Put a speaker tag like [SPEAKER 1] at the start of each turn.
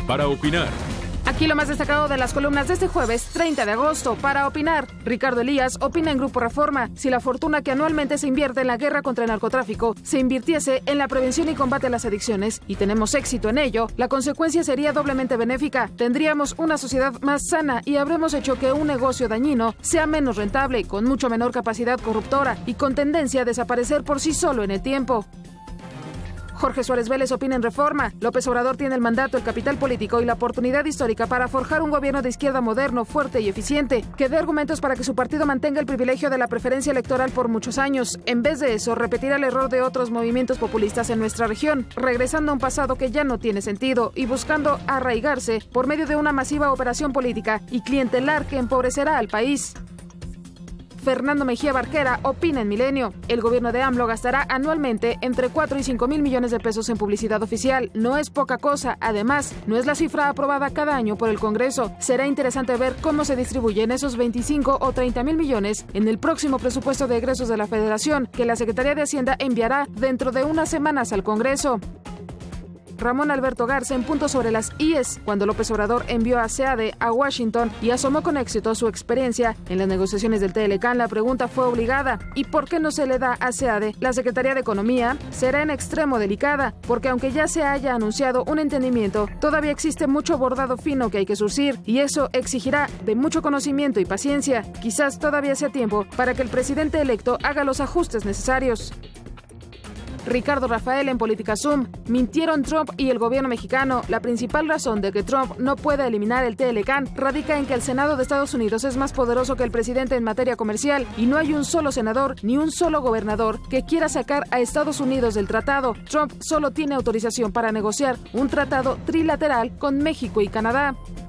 [SPEAKER 1] para opinar.
[SPEAKER 2] Aquí lo más destacado de las columnas de este jueves 30 de agosto. Para opinar, Ricardo Elías opina en Grupo Reforma: si la fortuna que anualmente se invierte en la guerra contra el narcotráfico se invirtiese en la prevención y combate a las adicciones, y tenemos éxito en ello, la consecuencia sería doblemente benéfica. Tendríamos una sociedad más sana y habremos hecho que un negocio dañino sea menos rentable, con mucho menor capacidad corruptora y con tendencia a desaparecer por sí solo en el tiempo. Jorge Suárez Vélez opina en Reforma: López Obrador tiene el mandato, el capital político y la oportunidad histórica para forjar un gobierno de izquierda moderno, fuerte y eficiente, que dé argumentos para que su partido mantenga el privilegio de la preferencia electoral por muchos años. En vez de eso, repetirá el error de otros movimientos populistas en nuestra región, regresando a un pasado que ya no tiene sentido y buscando arraigarse por medio de una masiva operación política y clientelar que empobrecerá al país. Fernando Mejía Barquera opina en Milenio: el gobierno de AMLO gastará anualmente entre 4 y 5 mil millones de pesos en publicidad oficial. No es poca cosa, además, no es la cifra aprobada cada año por el Congreso. Será interesante ver cómo se distribuyen esos 25 o 30 mil millones en el próximo presupuesto de egresos de la Federación, que la Secretaría de Hacienda enviará dentro de unas semanas al Congreso. Ramón Alberto Garza en Punto sobre las IES: cuando López Obrador envió a SEADE a Washington y asomó con éxito su experiencia en las negociaciones del TLCAN, la pregunta fue obligada: ¿y por qué no se le da a SEADE la Secretaría de Economía? Será en extremo delicada, porque aunque ya se haya anunciado un entendimiento, todavía existe mucho bordado fino que hay que surcir, y eso exigirá de mucho conocimiento y paciencia. Quizás todavía sea tiempo para que el presidente electo haga los ajustes necesarios. Ricardo Rafael en Política Zoom: mintieron Trump y el gobierno mexicano. La principal razón de que Trump no pueda eliminar el TLCAN radica en que el Senado de Estados Unidos es más poderoso que el presidente en materia comercial, y no hay un solo senador ni un solo gobernador que quiera sacar a Estados Unidos del tratado. Trump solo tiene autorización para negociar un tratado trilateral con México y Canadá.